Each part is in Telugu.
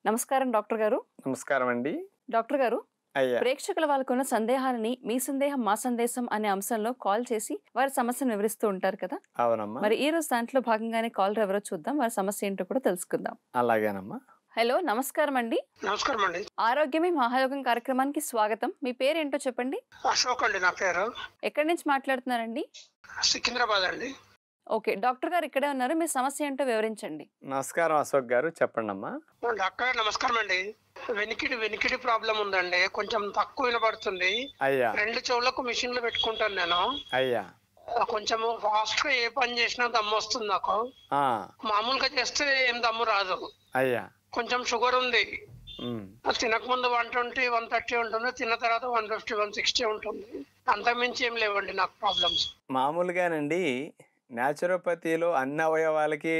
నమస్కారం డాక్టర్ గారు. నమస్కారం అండి. డాక్టర్ గారు, అయ్యా! ప్రేక్షకుల వాళ్ళకున్న సందేహాలని మీ సందేహం మా సందేశం అనే అంశంలో కాల్ చేసి వారి సమస్యను వివరిస్తూ ఉంటారు కదా! అవునమ్మా. మరి ఈ రోజు దాంట్లో భాగంగానే కాలర్ ఎవరో చూద్దాం. వారి సమస్య ఏంటో కూడా తెలుసుకుందాం. అలాగేనమ్మా. హలో, నమస్కారం అండి. నమస్కారం అండి. ఆరోగ్యమే మహాయోగం కార్యక్రమానికి స్వాగతం. మీ పేరేంటో చెప్పండి? అశోక్ అండి నా పేరు. ఎక్కడి నుంచి మాట్లాడుతున్నారండి? సికింద్రాబాద్ అండి. ఓకే, డాక్టర్ గారు ఇక్కడే ఉన్నారు. మీ సమస్య ఏంటో వివరించండి. నమస్కారం అశోక్ గారు, చెప్పండమ్మా. డాక్టర్ నమస్కారం అండి. వెనికిడి ప్రాబ్లం ఉందండి. కొంచెం తక్కువ వినబడుతుంది. అయ్యా! 2 చెవులకు మిషన్లు పెట్టుకుంటాను నేను. అయ్యా! కొంచెం ఫాస్ట్ గా ఏ పని చేసినా దమ్ము వస్తుంది నాకు. ఆ! మామూలుగా చేస్తే ఏం దమ్ము రాదు. అయ్యా! కొంచెం షుగర్ ఉంది. ఉమ్. తినకముందు 120, 130 ఉంటుంది. తిన్న తర్వాత 150, 160 ఉంటుంది. అంతకుమించి ఏం లేవండి నాకు ప్రాబ్లమ్స్. మామూలుగానండి, న్యాచురోపతిలో అన్ని అవయవాలకి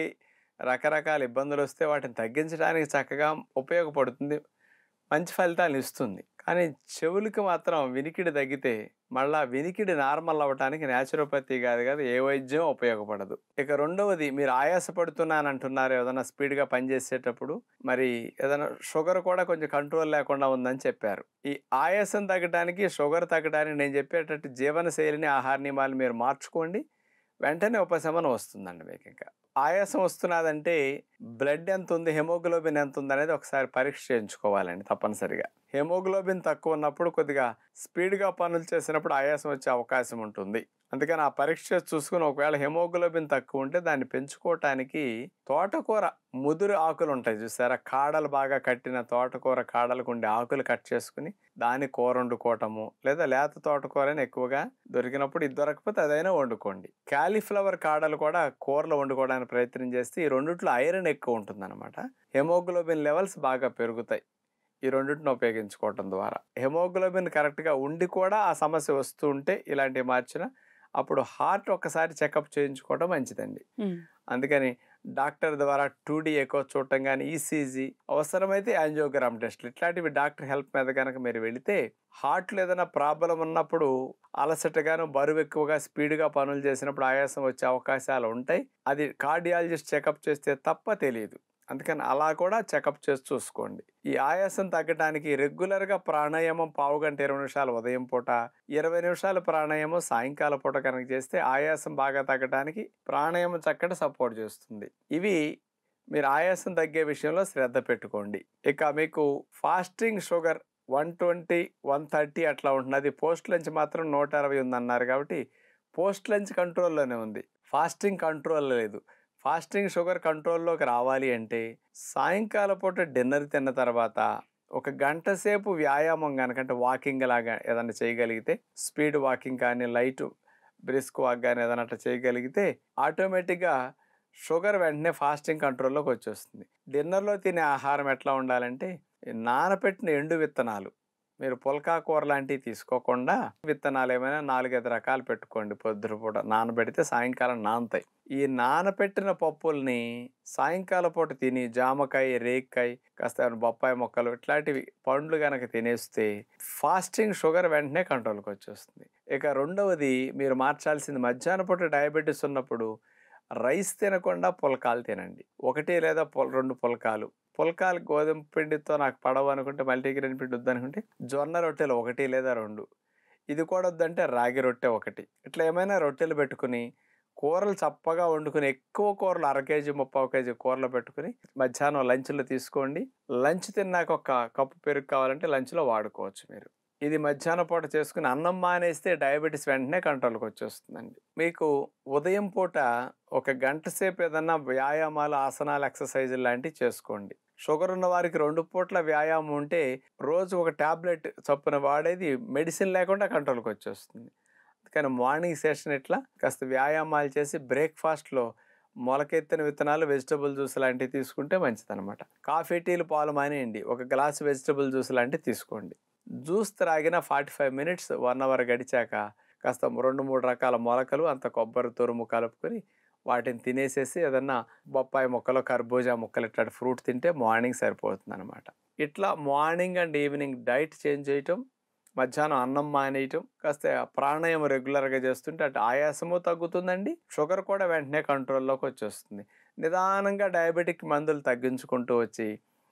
రకరకాల ఇబ్బందులు వస్తే వాటిని తగ్గించడానికి చక్కగా ఉపయోగపడుతుంది, మంచి ఫలితాలు ఇస్తుంది. కానీ చెవులకి మాత్రం వినికిడి తగ్గితే మళ్ళా వినికిడి నార్మల్ అవ్వటానికి న్యాచురోపతి కాదు ఏ వైద్యం ఉపయోగపడదు. ఇక రెండవది, మీరు ఆయాసపడుతున్నానంటున్నారు ఏదైనా స్పీడ్గా పనిచేసేటప్పుడు. మరి ఏదైనా షుగర్ కూడా కొంచెం కంట్రోల్ లేకుండా ఉందని చెప్పారు. ఈ ఆయాసం తగ్గడానికి, షుగర్ తగ్గడానికి నేను చెప్పేటట్టు జీవనశైలిని, ఆహార నియమాలు మీరు మార్చుకోండి, వెంటనే ఉపశమనం వస్తుందండి మీకు. ఇంకా ఆయాసం వస్తున్నదంటే బ్లడ్ ఎంత ఉంది, హెమోగ్లోబిన్ ఎంత ఉంది అనేది ఒకసారి పరీక్ష చేయించుకోవాలండి తప్పనిసరిగా. హెమోగ్లోబిన్ తక్కువ ఉన్నప్పుడు కొద్దిగా స్పీడ్గా పనులు చేసినప్పుడు ఆయాసం వచ్చే అవకాశం ఉంటుంది. అందుకని ఆ పరీక్ష చూసుకుని ఒకవేళ హెమోగ్లోబిన్ తక్కువ ఉంటే దాన్ని పెంచుకోవటానికి తోటకూర ముదురు ఆకులు ఉంటాయి చూసారా, కాడలు బాగా కట్టిన తోటకూర కాడలకు ఉండే ఆకులు కట్ చేసుకుని దాన్ని కూర వండుకోవటము, లేదా లేత తోటకూరని ఎక్కువగా దొరికినప్పుడు, ఇది దొరకకపోతే అదైనా వండుకోండి. క్యాలీఫ్లవర్ కాడలు కూడా కూరలో వండుకోవడానికి ప్రయత్నం చేస్తే ఈ రెండిట్లో ఐరన్ ఎక్కువ ఉంటుందన్నమాట. హెమోగ్లోబిన్ లెవెల్స్ బాగా పెరుగుతాయి ఈ రెండింటిని ఉపయోగించుకోవటం ద్వారా. హెమోగ్లోబిన్ కరెక్ట్గా ఉండి కూడా ఆ సమస్య వస్తూ ఉంటే ఇలాంటివి మార్చిన అప్పుడు హార్ట్ ఒక్కసారి చెకప్ చేయించుకోవడం మంచిదండి. అందుకని డాక్టర్ ద్వారా 2D ఎకో చూడటం కానీ, ఈసీజీ, అవసరమైతే యాంజియోగ్రామ్ టెస్ట్లు, ఇట్లాంటివి డాక్టర్ హెల్ప్ మీద కనుక మీరు వెళితే హార్ట్లో ఏదైనా ప్రాబ్లం ఉన్నప్పుడు అలసటగాను, బరువు ఎక్కువగా స్పీడ్గా పనులు చేసినప్పుడు ఆయాసం వచ్చే అవకాశాలు ఉంటాయి. అది కార్డియాలజిస్ట్ చెకప్ చేస్తే తప్ప తెలియదు. అందుకని అలా కూడా చెకప్ చేసి చూసుకోండి. ఈ ఆయాసం తగ్గడానికి రెగ్యులర్గా ప్రాణాయామం 15 గంట 20 నిమిషాలు ఉదయం పూట, 20 నిమిషాలు ప్రాణాయామం సాయంకాల పూట కనుక చేస్తే ఆయాసం బాగా తగ్గడానికి ప్రాణాయామం చక్కటి సపోర్ట్ చేస్తుంది. ఇవి మీరు ఆయాసం తగ్గే విషయంలో శ్రద్ధ పెట్టుకోండి. ఇక మీకు ఫాస్టింగ్ షుగర్ 120, 130 అట్లా ఉంటుంది. అది పోస్ట్ లంచ్ మాత్రం 160 ఉందన్నారు కాబట్టి పోస్ట్ లంచ్ కంట్రోల్లోనే ఉంది, ఫాస్టింగ్ కంట్రోల్ లేదు. ఫాస్టింగ్ షుగర్ కంట్రోల్లోకి రావాలి అంటే సాయంకాల పూట డిన్నర్ తిన్న తర్వాత 1 గంట సేపు వ్యాయామం కనుక, అంటే వాకింగ్ లాగా ఏదైనా చేయగలిగితే, స్పీడ్ వాకింగ్ కానీ, లైట్ బ్రిస్క్ వాక్ కానీ ఏదైనా అట్లా చేయగలిగితే ఆటోమేటిక్గా షుగర్ వెంటనే ఫాస్టింగ్ కంట్రోల్లోకి వచ్చేస్తుంది. డిన్నర్లో తినే ఆహారం ఎట్లా ఉండాలంటే నానపెట్టిన ఎండు విత్తనాలు, మీరు పుల్కా కూర లాంటివి తీసుకోకుండా విత్తనాలు ఏమైనా 4-5 రకాలు పెట్టుకోండి. పొద్దుపూట నానబెడితే సాయంకాలం నానతాయి. ఈ నానపెట్టిన పప్పుల్ని సాయంకాల పూట తిని జామకాయ, రేక్కాయ, కాస్త బొప్పాయి మొక్కలు ఇట్లాంటివి పండ్లు కనుక తినేస్తే ఫాస్టింగ్ షుగర్ వెంటనే కంట్రోల్కి వచ్చేస్తుంది. ఇక రెండవది, మీరు మార్చాల్సింది మధ్యాహ్నం పూట డయాబెటీస్ ఉన్నప్పుడు రైస్ తినకుండా పుల్కాలు తినండి. 1 లేదా 2 పుల్కాలు. పుల్కాలు గోధుమ పిండితో నాకు పడవు అనుకుంటే, మల్టీగ్రెయిన్ పిండి వద్దనుకుంటే జొన్న రొట్టెలు 1 లేదా 2, ఇది కూడా వద్దంటే రాగి రొట్టె 1, ఇట్లా ఏమైనా రొట్టెలు పెట్టుకుని కూరలు చప్పగా వండుకుని, ఎక్కువ కూరలు 1/2 కేజీ 3/4 కేజీ కూరలు పెట్టుకుని మధ్యాహ్నం లంచ్లో తీసుకోండి. లంచ్ తిన్నాక 1 కప్పు పెరుగు కావాలంటే లంచ్లో వాడుకోవచ్చు మీరు. ఇది మధ్యాహ్నం పూట చేసుకుని అన్నం మానేస్తే డయాబెటీస్ వెంటనే కంట్రోల్కి వచ్చేస్తుందండి. మీకు ఉదయం పూట 1 గంట సేపు ఏదన్నా వ్యాయామాలు, ఆసనాలు, ఎక్సర్సైజులు లాంటివి చేసుకోండి. షుగర్ ఉన్న వారికి 2 పూట్ల వ్యాయామం ఉంటే రోజు 1 ట్యాబ్లెట్ చొప్పున వాడేది మెడిసిన్ లేకుండా కంట్రోల్కి వచ్చేస్తుంది. కానీ మార్నింగ్ సెషన్ ఇట్లా కాస్త వ్యాయామాలు చేసి బ్రేక్ఫాస్ట్లో మొలకెత్తిన విత్తనాలు, వెజిటబుల్ జ్యూస్ లాంటివి తీసుకుంటే మంచిదన్నమాట. కాఫీ, టీలు, పాలు మానేయండి. 1 గ్లాసు వెజిటబుల్ జ్యూస్ లాంటివి తీసుకోండి. జ్యూస్ త్రాగిన 45 మినిట్స్ 1 అవర్ గడిచాక కాస్త 2-3 రకాల మొలకలు, అంత కొబ్బరి తురుము కలుపుకొని వాటిని తినేసేసి ఏదన్నా బొప్పాయి మొక్కలు, కర్బూజా మొక్కలు ఇట్లాంటి ఫ్రూట్ తింటే మార్నింగ్ సరిపోతుంది అనమాట. ఇట్లా morning and evening diet change చేయటం, మధ్యాహ్నం అన్నం మానేయటం, కాస్త ప్రాణాయామం రెగ్యులర్గా చేస్తుంటే అటు ఆయాసము తగ్గుతుందండి, షుగర్ కూడా వెంటనే కంట్రోల్లోకి వచ్చేస్తుంది. నిదానంగా డయాబెటిక్ మందులు తగ్గించుకుంటూ వచ్చి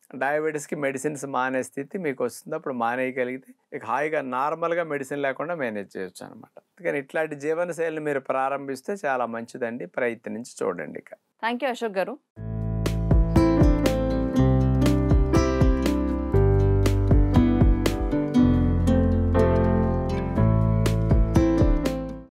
డయాబెటీస్కి మెడిసిన్స్ మానే స్థితి మీకు వస్తుంది. అప్పుడు మానేయగలిగితే ఇక హాయిగా నార్మల్గా మెడిసిన్ లేకుండా మేనేజ్ చేయొచ్చు అనమాట. అందుకని ఇట్లాంటి జీవనశైలిని మీరు ప్రారంభిస్తే చాలా మంచిదండి. ప్రయత్నించి చూడండి. ఇక థ్యాంక్ యూ అశోక్ గారు.